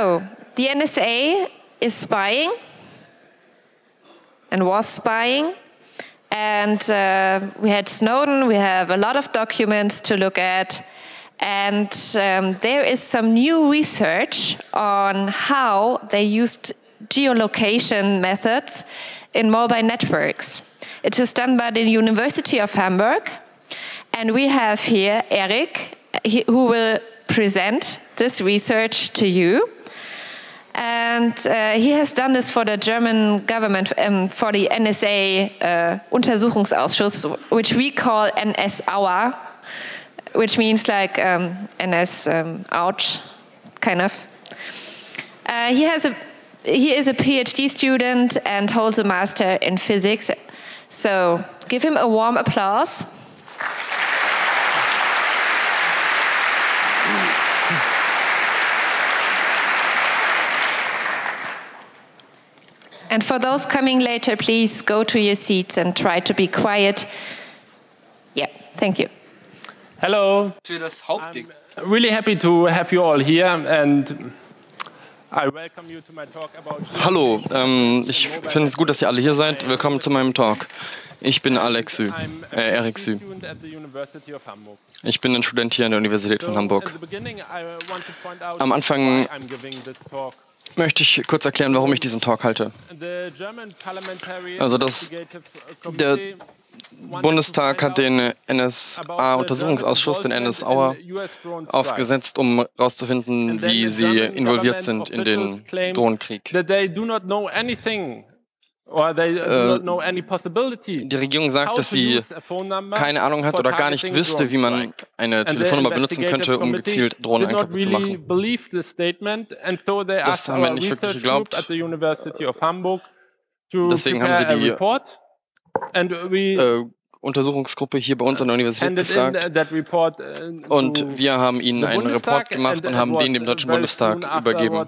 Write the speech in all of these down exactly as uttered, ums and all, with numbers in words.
So, the N S A is spying and was spying. And uh, we had Snowden, we have a lot of documents to look at. And um, there is some new research on how they used geolocation methods in mobile networks. It is done by the University of Hamburg. And we have here Eric, who will present this research to you. And uh, he has done this for the German government, um, for the N S A uh, Untersuchungsausschuss, which we call N S Aua, which means like um, N S um, ouch, kind of. Uh, he has a he is a PhD student and holds a master in physics. So give him a warm applause. And for those coming later, please go to your seats and try to be quiet. Yeah, thank you. Hello. Für das Hauptding. I'm really happy to have you all here and I welcome you to my talk about. Hallo, ähm, ich finde es gut, dass ihr alle hier seid. Willkommen zu meinem Talk. Ich bin Alex Sü, äh, Erik Sü. Ich bin ein Student hier an der Universität von Hamburg. Am Anfang möchte ich kurz erklären, warum ich diesen Talk halte. Also das, der Bundestag hat den N S A-Untersuchungsausschuss, den N S Aua, aufgesetzt, um herauszufinden, wie sie involviert sind in den Drohnenkrieg. Äh, die Regierung sagt, dass sie keine Ahnung hat oder gar nicht wüsste, wie man eine Telefonnummer benutzen könnte, um gezielt Drohnenangriffe zu machen. Das haben wir nicht wirklich geglaubt. Deswegen haben sie die äh, Untersuchungsgruppe hier bei uns an der Universität gefragt. Und wir haben ihnen einen Report gemacht und haben den dem Deutschen Bundestag übergeben.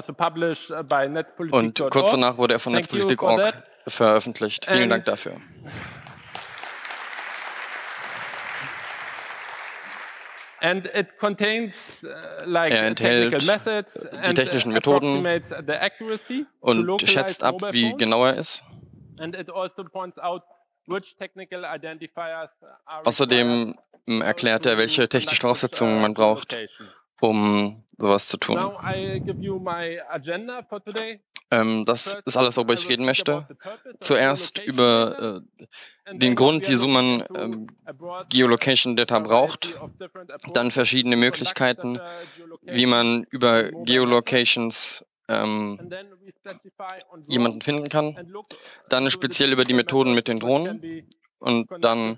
Und kurz danach wurde er von Netzpolitik Punkt org veröffentlicht. Vielen Dank dafür. Er enthält die technischen Methoden und schätzt ab, wie genau er ist. Außerdem erklärt er, welche technischen Voraussetzungen man braucht, um sowas zu tun. Ähm, das ist alles, worüber ich reden möchte. Zuerst über äh, den Grund, wieso man ähm, Geolocation Data braucht. Dann verschiedene Möglichkeiten, wie man über Geolocations ähm, jemanden finden kann. Dann speziell über die Methoden mit den Drohnen. Und dann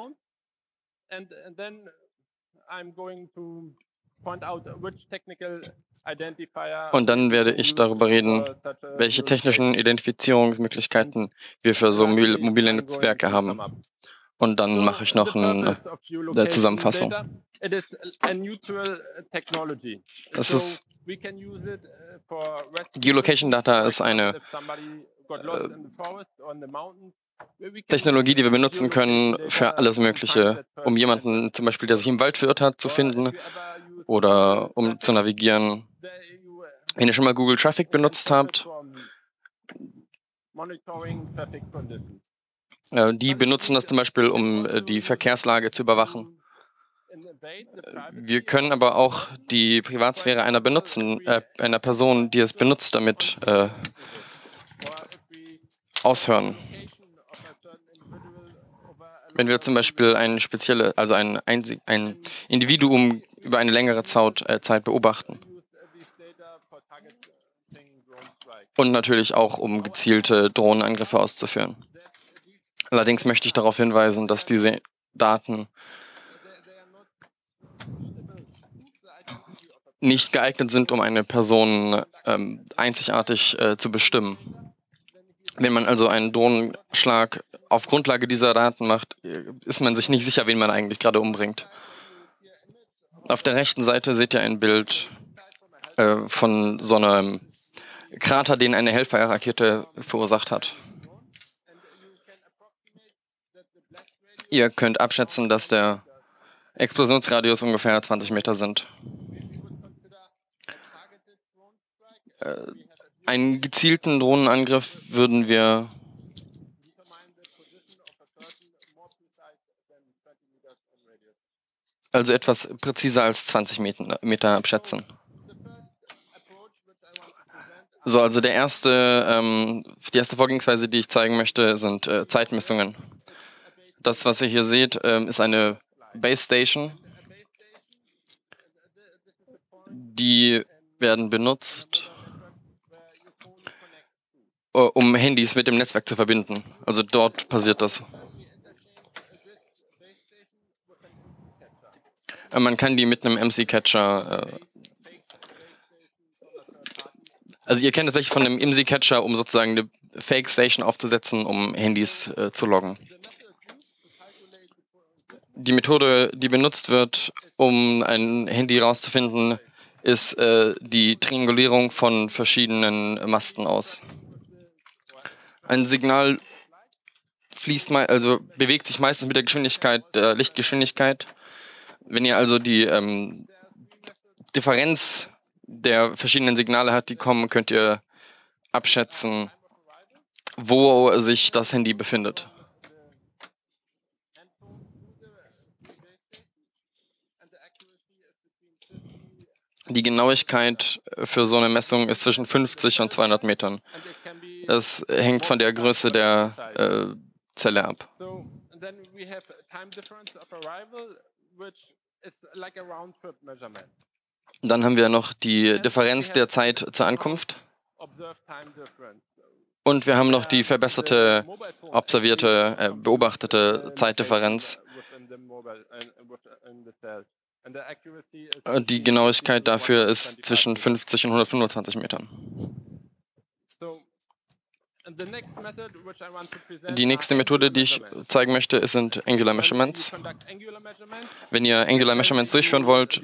Und dann werde ich darüber reden, welche technischen Identifizierungsmöglichkeiten wir für so mobile Netzwerke haben. Und dann mache ich noch eine, eine Zusammenfassung. Es ist Geolocation Data ist eine äh, Technologie, die wir benutzen können für alles Mögliche, um jemanden zum Beispiel, der sich im Wald verirrt hat, zu finden oder um zu navigieren. Wenn ihr schon mal Google Traffic benutzt habt, äh, die benutzen das zum Beispiel, um äh, die Verkehrslage zu überwachen. Wir können aber auch die Privatsphäre einer benutzen, äh, einer Person, die es benutzt, damit äh, aushören. Wenn wir zum Beispiel ein spezielle, also ein, ein Individuum über eine längere Zeit, äh, Zeit beobachten. Und natürlich auch, um gezielte Drohnenangriffe auszuführen. Allerdings möchte ich darauf hinweisen, dass diese Daten nicht geeignet sind, um eine Person ähm, einzigartig äh, zu bestimmen. Wenn man also einen Drohnenschlag auf Grundlage dieser Daten macht, ist man sich nicht sicher, wen man eigentlich gerade umbringt. Auf der rechten Seite seht ihr ein Bild äh, von so einem Krater, den eine Hellfire-Rakete verursacht hat. Ihr könnt abschätzen, dass der Explosionsradius ungefähr zwanzig Meter sind. Äh, einen gezielten Drohnenangriff würden wir also etwas präziser als zwanzig Meter abschätzen. So, also der erste, ähm, die erste Vorgehensweise, die ich zeigen möchte, sind äh, Zeitmessungen. Das, was ihr hier seht, äh, ist eine Base Station. Die werden benutzt, äh, um Handys mit dem Netzwerk zu verbinden. Also dort passiert das. Äh, man kann die mit einem M C-Catcher äh, Also ihr kennt es vielleicht von einem M C-Catcher, um sozusagen eine Fake-Station aufzusetzen, um Handys äh, zu loggen. Die Methode, die benutzt wird, um ein Handy rauszufinden, ist äh, die Triangulierung von verschiedenen Masten aus. Ein Signal fließt mal, also bewegt sich meistens mit der Geschwindigkeit, der Lichtgeschwindigkeit. Wenn ihr also die ähm, Differenz der verschiedenen Signale hat, die kommen, könnt ihr abschätzen, wo sich das Handy befindet. Die Genauigkeit für so eine Messung ist zwischen fünfzig und zweihundert Metern. Es hängt von der Größe der äh, Zelle ab. Dann haben wir noch die Differenz der Zeit zur Ankunft. Und wir haben noch die verbesserte, observierte, äh, beobachtete Zeitdifferenz. Die Genauigkeit dafür ist zwischen fünfzig und hundertfünfundzwanzig Metern. Die nächste Methode, die ich zeigen möchte, sind Angular Measurements. Wenn ihr Angular Measurements durchführen wollt,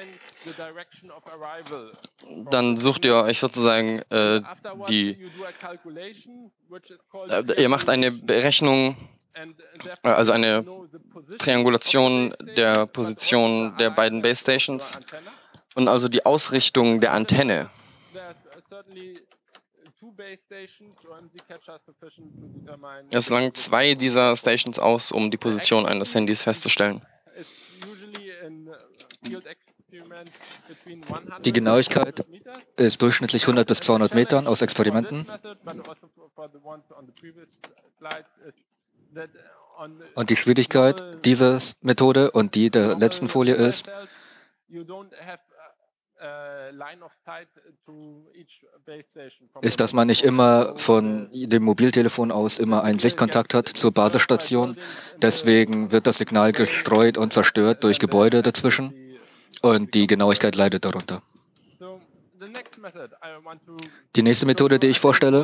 dann sucht ihr euch sozusagen äh, die, äh, ihr macht eine Berechnung, äh, also eine Triangulation der Position der beiden Base Stations und also die Ausrichtung der Antenne. Es langen zwei dieser Stations aus, um die Position eines Handys festzustellen. Die Genauigkeit ist durchschnittlich hundert bis zweihundert Metern aus Experimenten. Und die Schwierigkeit dieser Methode und die der letzten Folie ist, ist, dass man nicht immer von dem Mobiltelefon aus immer einen Sichtkontakt hat zur Basisstation. Deswegen wird das Signal gestreut und zerstört durch Gebäude dazwischen und die Genauigkeit leidet darunter. Die nächste Methode, die ich vorstelle,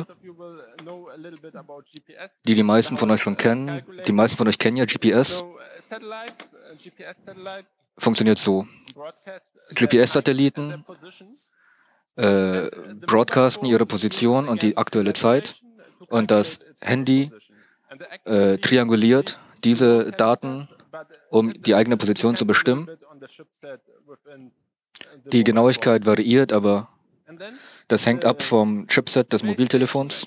die die meisten von euch schon kennen, die meisten von euch kennen ja G P S, funktioniert so. G P S-Satelliten äh, broadcasten ihre Position und die aktuelle Zeit und das Handy äh, trianguliert diese Daten, um die eigene Position zu bestimmen. Die Genauigkeit variiert, aber das hängt ab vom Chipset des Mobiltelefons.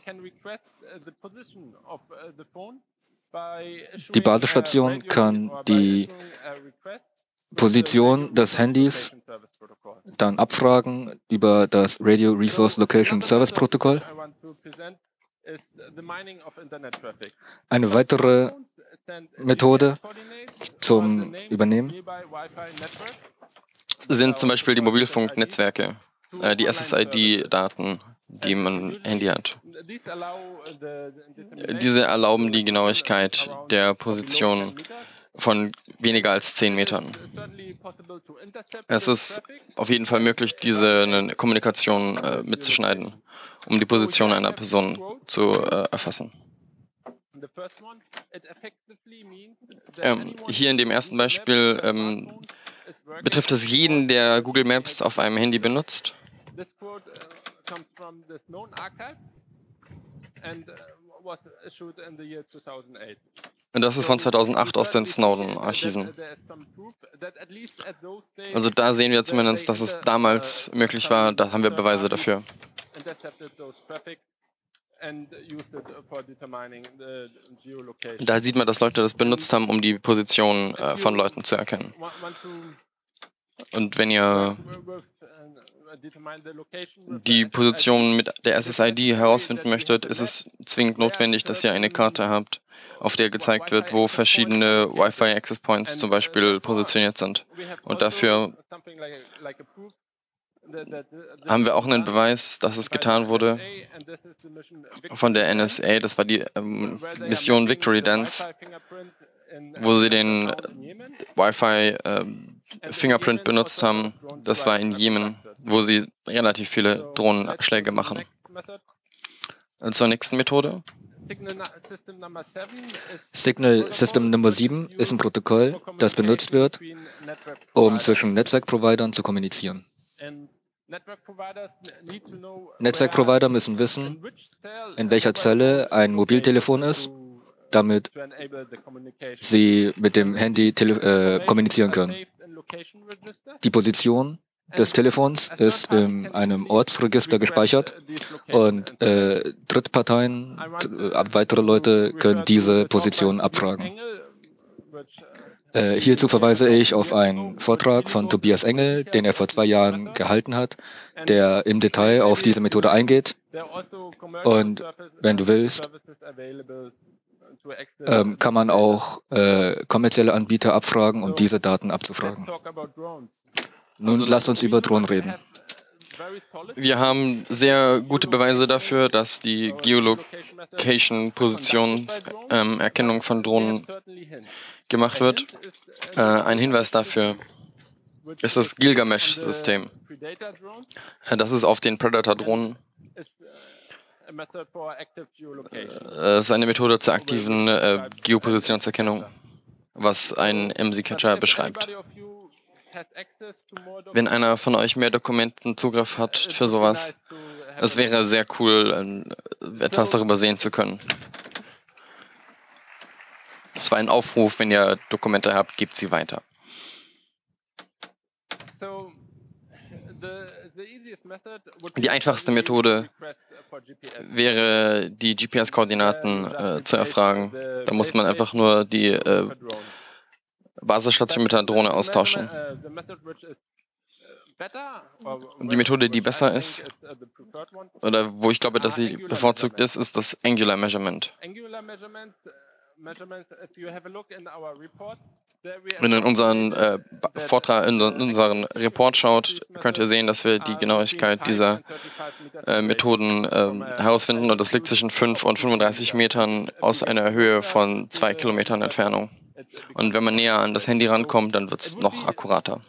Die Basisstation kann die Position des Handys dann abfragen über das Radio Resource Location Service Protokoll. Eine weitere Methode zum Übernehmen sind zum Beispiel die Mobilfunknetzwerke, äh, die S S I D-Daten, die man im Handy hat. Diese erlauben die Genauigkeit der Position von weniger als zehn Metern. Es ist auf jeden Fall möglich, diese eine Kommunikation äh, mitzuschneiden, um die Position einer Person zu äh, erfassen. Ähm, hier in dem ersten Beispiel ähm, betrifft es jeden, der Google Maps auf einem Handy benutzt. Und das ist von zweitausendacht aus den Snowden-Archiven. Also da sehen wir zumindest, dass es damals möglich war, da haben wir Beweise dafür. Da sieht man, dass Leute das benutzt haben, um die Position äh, von Leuten zu erkennen. Und wenn ihr die Position mit der S S I D herausfinden möchtet, ist es zwingend notwendig, dass ihr eine Karte habt, auf der gezeigt wird, wo verschiedene Wi-Fi Access Points zum Beispiel positioniert sind. Und dafür haben wir auch einen Beweis, dass es getan wurde von der N S A. Das war die ähm, Mission Victory Dance, wo sie den Wi-Fi ähm, Fingerprint benutzt haben. Das war in Jemen, wo sie relativ viele Drohnenschläge machen. Zur nächsten Methode. Signal System Nummer sieben ist ein Protokoll, das benutzt wird, um zwischen Netzwerkprovidern zu kommunizieren. Netzwerkprovider müssen wissen, in welcher Zelle ein Mobiltelefon ist, damit sie mit dem Handy äh, kommunizieren können. Die Position des Telefons ist in einem Ortsregister gespeichert und äh, Drittparteien, äh, weitere Leute können diese Position abfragen. Äh, hierzu verweise ich auf einen Vortrag von Tobias Engel, den er vor zwei Jahren gehalten hat, der im Detail auf diese Methode eingeht. Und wenn du willst, ähm, kann man auch äh, kommerzielle Anbieter abfragen, um diese Daten abzufragen. Nun Also, lasst uns über Drohnen reden. Wir haben sehr gute Beweise dafür, dass die Geolocation-Positionserkennung ähm, von Drohnen gemacht wird. Äh, ein Hinweis dafür ist das Gilgamesh-System. Äh, das ist auf den Predator-Drohnen. Äh, ist eine Methode zur aktiven äh, Geopositionserkennung, was ein M Z-Catcher beschreibt. Wenn einer von euch mehr Dokumentenzugriff hat für sowas, es wäre sehr cool, etwas darüber sehen zu können. Das war ein Aufruf, wenn ihr Dokumente habt, gebt sie weiter. Die einfachste Methode wäre, die G P S-Koordinaten äh, zu erfragen. Da muss man einfach nur die äh, Basisstation mit der Drohne austauschen. Die Methode, die besser ist, oder wo ich glaube, dass sie bevorzugt ist, ist das Angular Measurement. Wenn ihr in unseren äh, Vortrag, in unseren Report schaut, könnt ihr sehen, dass wir die Genauigkeit dieser äh, Methoden äh, herausfinden, und das liegt zwischen fünf und fünfunddreißig Metern aus einer Höhe von zwei Kilometern Entfernung. Und wenn man näher an das Handy rankommt, dann wird es noch akkurater.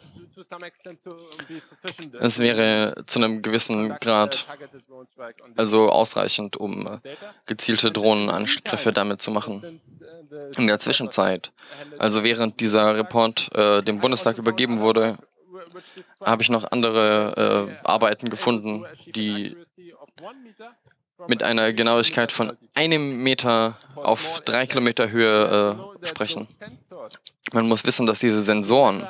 Es wäre zu einem gewissen Grad also ausreichend, um gezielte Drohnenangriffe damit zu machen. In der Zwischenzeit, also während dieser Report äh, dem Bundestag übergeben wurde, habe ich noch andere äh, Arbeiten gefunden, die mit einer Genauigkeit von einem Meter auf drei Kilometer Höhe äh, sprechen. Man muss wissen, dass diese Sensoren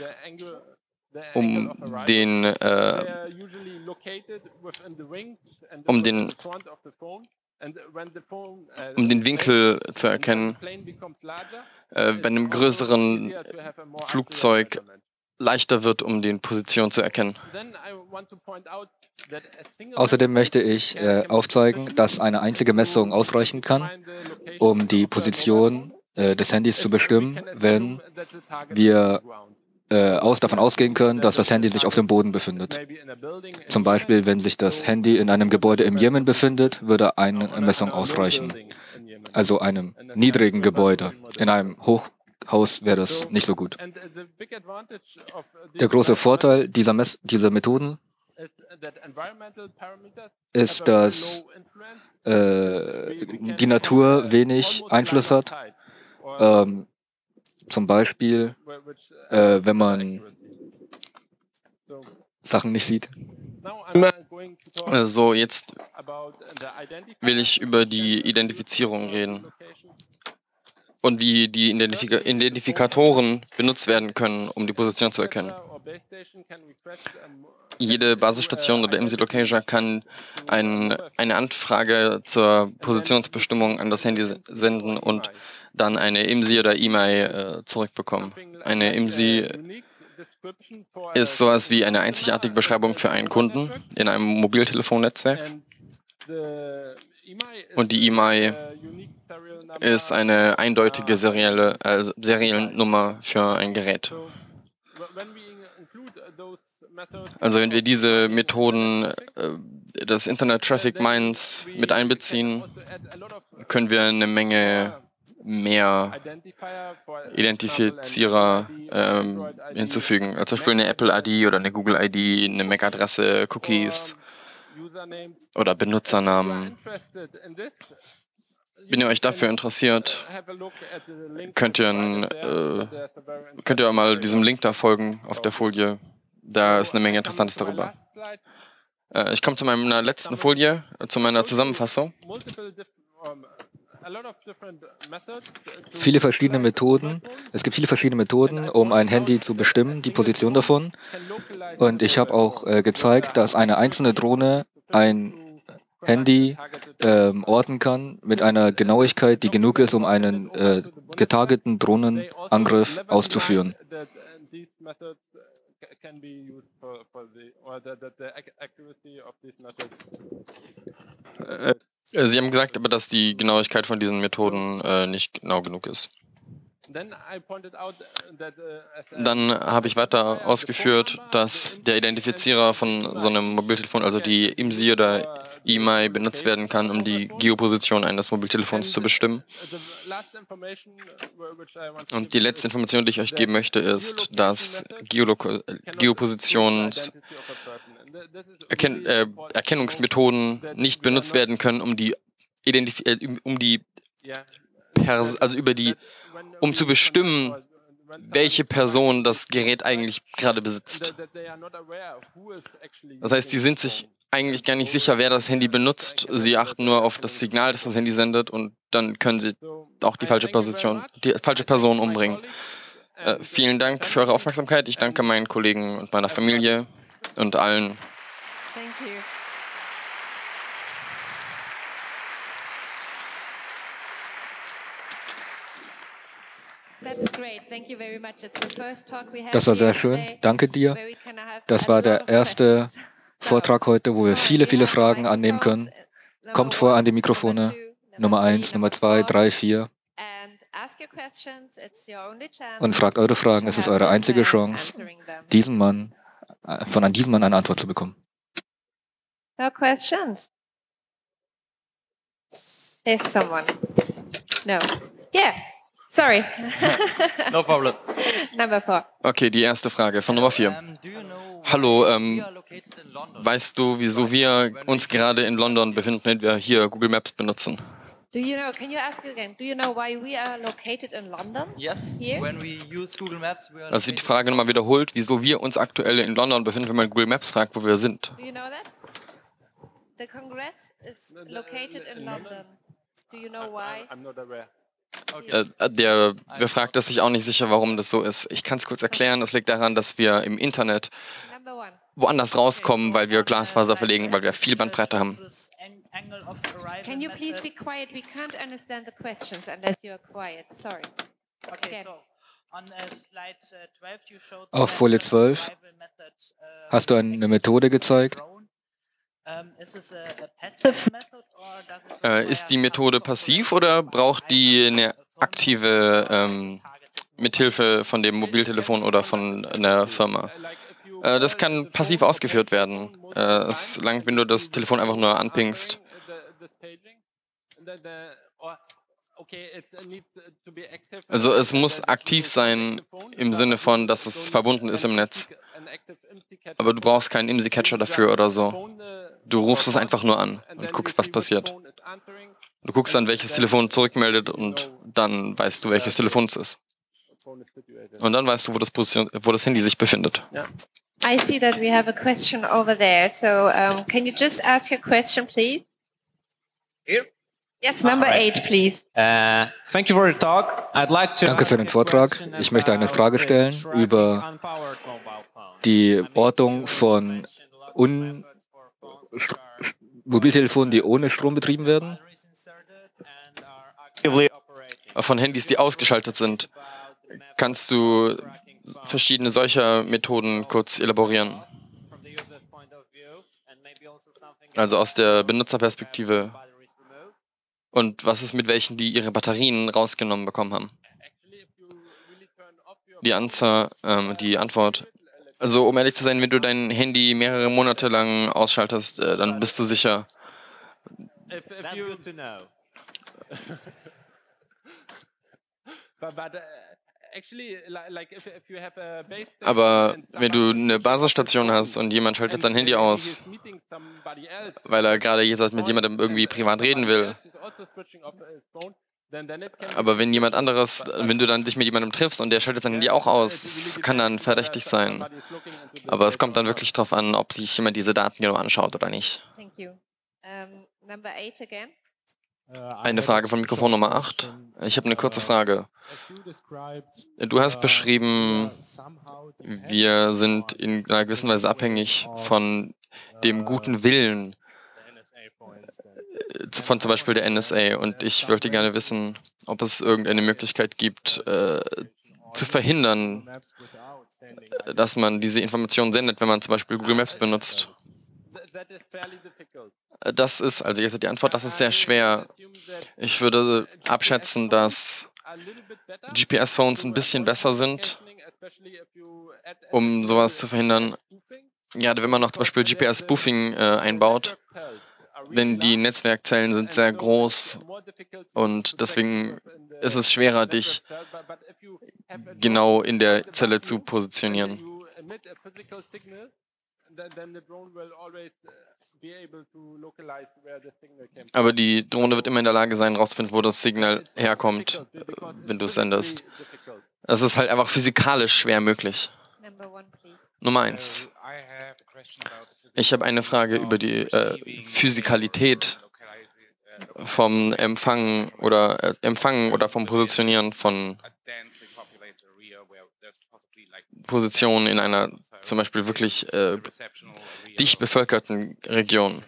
um den äh, um den um den Winkel zu erkennen, äh, bei einem größeren Flugzeug leichter wird, um die Position zu erkennen. Außerdem möchte ich äh, aufzeigen, dass eine einzige Messung ausreichen kann, um die Position äh, des Handys zu bestimmen, wenn wir äh, aus, davon ausgehen können, dass das Handy sich auf dem Boden befindet. Zum Beispiel, wenn sich das Handy in einem Gebäude im Jemen befindet, würde eine Messung ausreichen. Also einem niedrigen Gebäude. In einem Hochhaus wäre das nicht so gut. Der große Vorteil dieser, Mess dieser Methoden ist, dass äh, die Natur wenig Einfluss hat. Ähm, zum Beispiel, äh, wenn man Sachen nicht sieht. So, jetzt will ich über die Identifizierung reden und wie die Identifika Identifikatoren benutzt werden können, um die Position zu erkennen. Jede Basisstation oder I M S I-Locator kann ein, eine Anfrage zur Positionsbestimmung an das Handy senden und dann eine I M S I oder I M E I äh, zurückbekommen. Eine I M S I ist sowas wie eine einzigartige Beschreibung für einen Kunden in einem Mobiltelefonnetzwerk. Und die I M E I ist eine eindeutige serielle äh, Seriennummer für ein Gerät. Also wenn wir diese Methoden äh, des Internet Traffic Mines mit einbeziehen, können wir eine Menge mehr Identifizierer ähm, hinzufügen. Also zum Beispiel eine Apple I D oder eine Google I D, eine M A C-Adresse, Cookies oder Benutzernamen. Wenn ihr euch dafür interessiert, könnt ihr, ein, äh, könnt ihr mal diesem Link da folgen auf der Folie. Da ist eine Menge Interessantes darüber. Äh, ich komme zu meiner letzten Folie, zu meiner Zusammenfassung. Viele verschiedene Methoden. Es gibt viele verschiedene Methoden, um ein Handy zu bestimmen, die Position davon. Und ich habe auch äh, gezeigt, dass eine einzelne Drohne ein Handy ähm, orten kann mit einer Genauigkeit, die genug ist, um einen äh, getargeteten Drohnenangriff auszuführen. Sie haben gesagt, aber dass die Genauigkeit von diesen Methoden äh, nicht genau genug ist. Dann habe ich weiter ausgeführt, dass der Identifizierer von so einem Mobiltelefon, also die I M S I oder I M E I, benutzt werden kann, um die Geoposition eines Mobiltelefons zu bestimmen. Und die letzte Information, die ich euch geben möchte, ist, dass Geolo- Geopositions Erken äh, Erkennungsmethoden nicht benutzt werden können, um die Identif äh, um die Pers also über die um zu bestimmen, welche Person das Gerät eigentlich gerade besitzt. Das heißt, die sind sich eigentlich gar nicht sicher, wer das Handy benutzt. Sie achten nur auf das Signal, das das Handy sendet, und dann können sie auch die falsche Position, die falsche Person umbringen. Äh, vielen Dank für eure Aufmerksamkeit. Ich danke meinen Kollegen und meiner Familie und allen. Thank you. Das war sehr schön. Danke dir. Das war der erste Vortrag heute, wo wir viele, viele Fragen annehmen können. Kommt vor an die Mikrofone. Nummer eins, Nummer zwei, drei, vier. Und fragt eure Fragen. Es ist eure einzige Chance, diesen Mann, von an diesem Mann eine Antwort zu bekommen. No questions? There's someone. No. Yeah. Sorry. No problem. Number four. Okay, die erste Frage von Nummer vier. Hallo, ähm, weißt du, wieso wir uns gerade in London befinden, wenn wir hier Google Maps benutzen? Do you know, can you ask again, do you know why we are located in London? Yes, Here? when we use Google Maps, we are Also die Frage nochmal wiederholt, wieso wir uns aktuell in London befinden, wenn man Google Maps fragt, wo wir sind. Do you know that? The Congress is located in London. Do you know why? I'm not aware. Äh, der befragt ist sich auch nicht sicher, warum das so ist. Ich kann es kurz erklären. Das liegt daran, dass wir im Internet Number one. woanders rauskommen, weil wir Glasfaser verlegen, weil wir viel Bandbreite haben. Can you please be quiet? We can't understand the questions unless you're quiet. Sorry. Okay, Again. so on uh, slide uh, twelve you showed Auf Folie zwölf hast du eine Methode gezeigt. Um, is this a, a passive method or does it Äh, ist die Methode passiv oder braucht die eine aktive ähm, Mithilfe von dem Mobiltelefon oder von einer Firma? Äh, das kann passiv ausgeführt werden. Äh, es langt, wenn du das Telefon einfach nur anpingst. Also es muss aktiv sein im Sinne von, dass es verbunden ist im Netz. Aber du brauchst keinen I M S I-Catcher dafür oder so. Du rufst es einfach nur an und guckst, was passiert. Du guckst dann, welches Telefon zurückmeldet, und dann weißt du, welches Telefon es ist. Und dann weißt du, wo das, Position, wo das Handy sich befindet. I see that we have a question over there. So um, can you just ask your question, please? Here? Yes, number eight, please. Uh, thank you for the talk. I'd like to Danke für den Vortrag. Ich möchte eine Frage stellen über unpowered mobile phone. die Ortung von Un Mobiltelefonen, die ohne Strom betrieben werden. Von Handys, die ausgeschaltet sind. Kannst du verschiedene solcher Methoden kurz elaborieren? Also aus der Benutzerperspektive. Und was ist mit welchen, die ihre Batterien rausgenommen bekommen haben? Die, Anzahl, ähm, die Antwort. Also um ehrlich zu sein, wenn du dein Handy mehrere Monate lang ausschaltest, äh, dann bist du sicher. Aber wenn du eine Basisstation hast und jemand schaltet sein Handy aus, weil er gerade jetzt mit jemandem irgendwie privat reden will, aber wenn jemand anderes, wenn du dann dich mit jemandem triffst und der schaltet sein Handy auch aus, das kann dann verdächtig sein. Aber es kommt dann wirklich darauf an, ob sich jemand diese Daten genau anschaut oder nicht. Eine Frage von Mikrofon Nummer acht. Ich habe eine kurze Frage. Du hast beschrieben, wir sind in einer gewissen Weise abhängig von dem guten Willen von zum Beispiel der N S A. Und ich wollte gerne wissen, ob es irgendeine Möglichkeit gibt, äh, zu verhindern, dass man diese Informationen sendet, wenn man zum Beispiel Google Maps benutzt. Das ist, also jetzt die Antwort, das ist sehr schwer. Ich würde abschätzen, dass G P S-Phones ein bisschen besser sind, um sowas zu verhindern. Ja, wenn man noch zum Beispiel G P S-Spoofing äh, einbaut, denn die Netzwerkzellen sind sehr groß und deswegen ist es schwerer, dich genau in der Zelle zu positionieren. Aber die Drohne wird immer in der Lage sein, herauszufinden, wo das Signal herkommt, wenn du es sendest. Das ist halt einfach physikalisch schwer möglich. Nummer eins. Ich habe eine Frage über die äh, Physikalität vom Empfangen oder äh, Empfangen oder vom Positionieren von Positionen in einer zum Beispiel wirklich äh, dicht bevölkerten Region.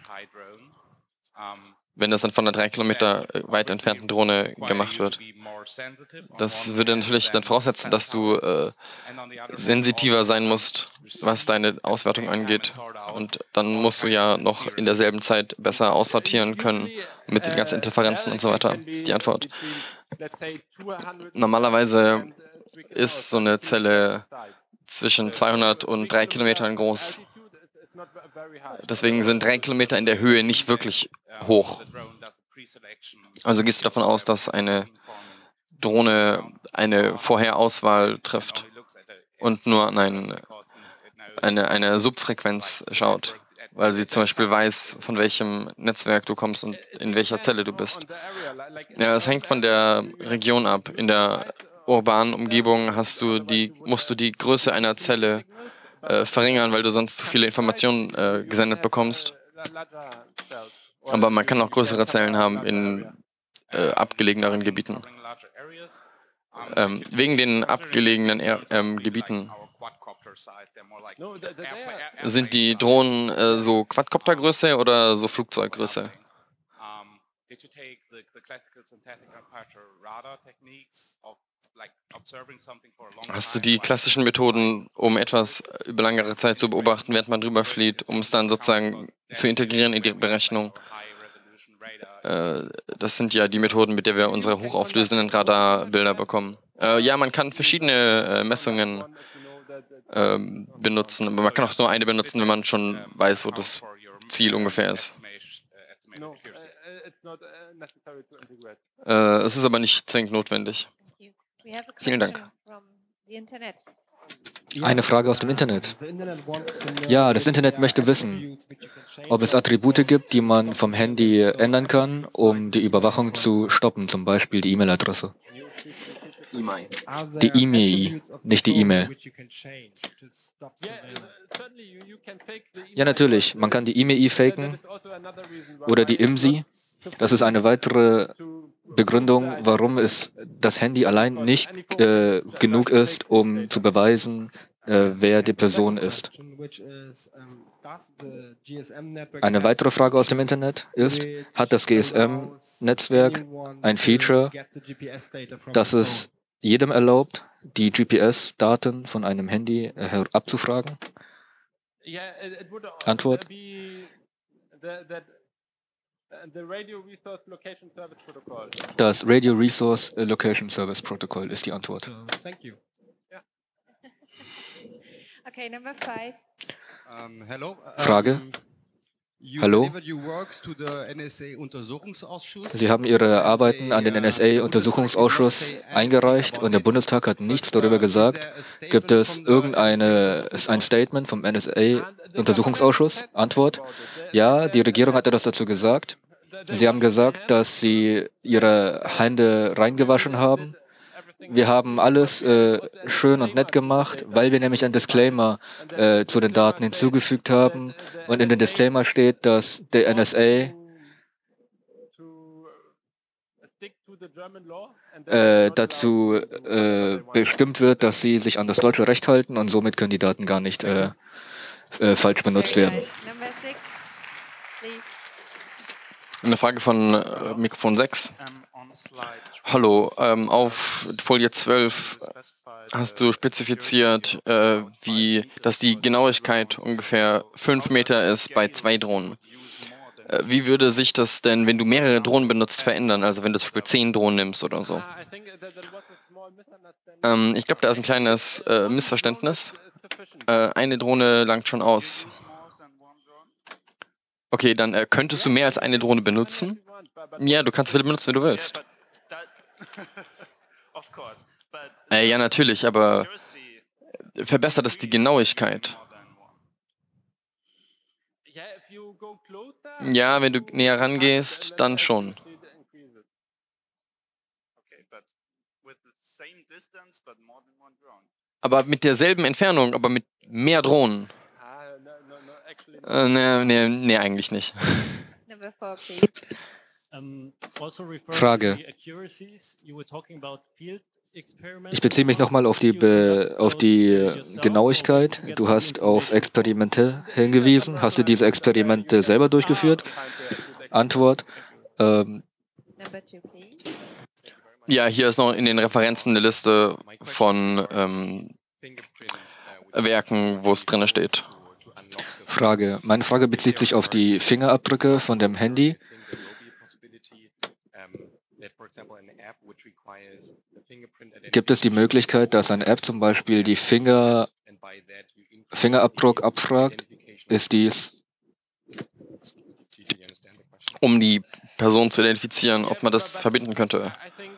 Wenn das dann von einer drei Kilometer weit entfernten Drohne gemacht wird. Das würde natürlich dann voraussetzen, dass du äh, sensitiver sein musst, was deine Auswertung angeht. Und dann musst du ja noch in derselben Zeit besser aussortieren können mit den ganzen Interferenzen und so weiter. Die Antwort. Normalerweise ist so eine Zelle zwischen zweihundert und drei Kilometern groß. Deswegen sind drei Kilometer in der Höhe nicht wirklich hoch. Also gehst du davon aus, dass eine Drohne eine Vorherauswahl trifft und nur an ein, eine, eine Subfrequenz schaut, weil sie zum Beispiel weiß, von welchem Netzwerk du kommst und in welcher Zelle du bist. Ja, es hängt von der Region ab. In der urbanen Umgebung hast du die, musst du die Größe einer Zelle äh, verringern, weil du sonst zu viele Informationen äh, gesendet bekommst. Aber man kann auch größere Zellen haben in äh, abgelegeneren Gebieten. Ähm, wegen den abgelegenen er ähm, Gebieten sind die Drohnen äh, so Quadcoptergröße oder so Flugzeuggröße? Hast du die klassischen Methoden, um etwas über längere Zeit zu beobachten, während man drüber flieht, um es dann sozusagen zu integrieren in die Berechnung? Äh, das sind ja die Methoden, mit der wir unsere hochauflösenden Radarbilder bekommen. Äh, ja, man kann verschiedene äh, Messungen äh, benutzen, aber man kann auch nur eine benutzen, wenn man schon weiß, wo das Ziel ungefähr ist. Äh, es ist aber nicht zwingend notwendig. Vielen Dank. Eine Frage aus dem Internet. Ja, das Internet möchte wissen, ob es Attribute gibt, die man vom Handy ändern kann, um die Überwachung zu stoppen, zum Beispiel die E-Mail-Adresse. Die E-Mail, nicht die E-Mail. Ja, natürlich. Man kann die E-Mail faken oder die I M S I. Das ist eine weitere Begründung, warum es das Handy allein nicht äh, genug ist, um zu beweisen, äh, wer die Person ist. Eine weitere Frage aus dem Internet ist, hat das G S M-Netzwerk ein Feature, das es jedem erlaubt, die G P S-Daten von einem Handy äh, abzufragen? Antwort. Das Radio Resource Location Service Protocol ist die Antwort. Okay, number five. Um, hello. Frage. Hallo. Sie haben Ihre Arbeiten an den N S A-Untersuchungsausschuss eingereicht und der Bundestag hat nichts darüber gesagt. Gibt es irgendeine ein Statement vom N S A-Untersuchungsausschuss? Antwort. Ja, die Regierung hat etwas dazu gesagt. Sie haben gesagt, dass Sie Ihre Hände reingewaschen haben. Wir haben alles äh, schön und nett gemacht, weil wir nämlich ein Disclaimer äh, zu den Daten hinzugefügt haben. Und in dem Disclaimer steht, dass der N S A äh, dazu äh, bestimmt wird, dass sie sich an das deutsche Recht halten und somit können die Daten gar nicht äh, äh, falsch benutzt werden. Eine Frage von äh, Mikrofon sechs. Hallo, ähm, auf Folie zwölf hast du spezifiziert, äh, wie, dass die Genauigkeit ungefähr fünf Meter ist bei zwei Drohnen. Äh, wie würde sich das denn, wenn du mehrere Drohnen benutzt, verändern? Also wenn du zum Beispiel zehn Drohnen nimmst oder so. Ähm, ich glaube, da ist ein kleines äh, Missverständnis. Äh, eine Drohne langt schon aus. Okay, dann äh, könntest du mehr als eine Drohne benutzen? Ja, du kannst so viele benutzen, wie du willst. Äh, ja, natürlich, aber verbessert es die Genauigkeit? Ja, wenn du näher rangehst, dann schon. Aber mit derselben Entfernung, aber mit mehr Drohnen? Äh, nee, nee, nee, eigentlich nicht. Frage. Ich beziehe mich nochmal auf die, Be auf die Genauigkeit. Du hast auf Experimente hingewiesen. Hast du diese Experimente selber durchgeführt? Antwort. Ähm, ja, hier ist noch in den Referenzen eine Liste von ähm, Werken, wo es drin steht. Frage. Meine Frage bezieht sich auf die Fingerabdrücke von dem Handy. Gibt es die Möglichkeit, dass eine App zum Beispiel die Finger, Fingerabdruck abfragt? Ist dies, um die Person zu identifizieren, ob man das verbinden könnte?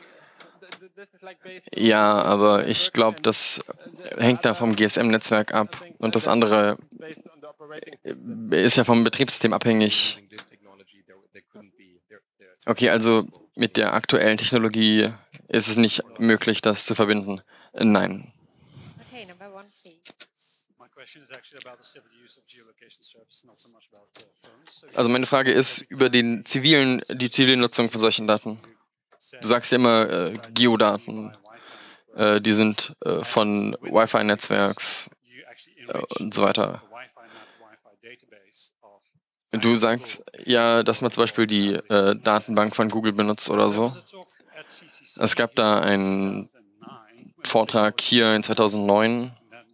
Ja, aber ich glaube, das hängt da vom G S M-Netzwerk ab und das andere ist ja vom Betriebssystem abhängig. Okay, also mit der aktuellen Technologie ist es nicht möglich, das zu verbinden. Nein. Also meine Frage ist über den zivilen, die zivile Nutzung von solchen Daten. Du sagst ja immer äh, Geodaten, äh, die sind äh, von Wi-Fi-Netzwerks äh, und so weiter. Du sagst ja, dass man zum Beispiel die äh, Datenbank von Google benutzt oder so. Es gab da einen Vortrag hier in zweitausendneun.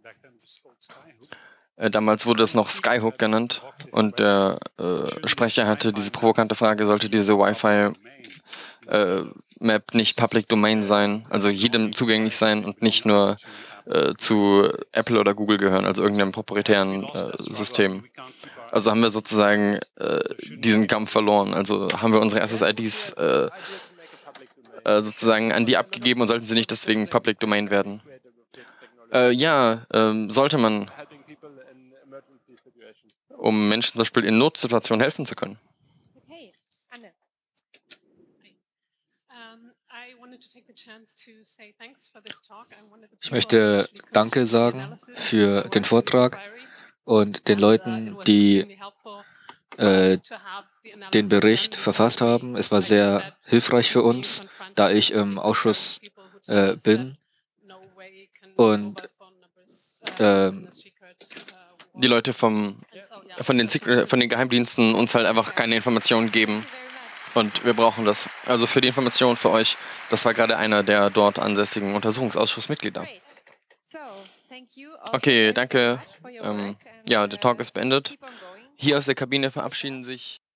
Äh, damals wurde es noch Skyhook genannt und der äh, Sprecher hatte diese provokante Frage, sollte diese Wi-Fi äh, Map nicht Public Domain sein, also jedem zugänglich sein und nicht nur äh, zu Apple oder Google gehören, also irgendeinem proprietären äh, System. Also haben wir sozusagen äh, diesen Kampf verloren. Also haben wir unsere S S I Ds äh, äh, sozusagen an die abgegeben und sollten sie nicht deswegen Public Domain werden. Äh, ja, äh, sollte man, um Menschen zum Beispiel in Notsituationen helfen zu können. Ich möchte Danke sagen für den Vortrag und den Leuten, die äh, den Bericht verfasst haben. Es war sehr hilfreich für uns, da ich im Ausschuss äh, bin. Und äh, die Leute vom, von, den, von den Geheimdiensten uns halt einfach keine Informationen geben. Und wir brauchen das. Also für die Information für euch, das war gerade einer der dort ansässigen Untersuchungsausschussmitglieder. Okay, danke. Ähm, ja, der Talk ist beendet. Hier aus der Kabine verabschieden sich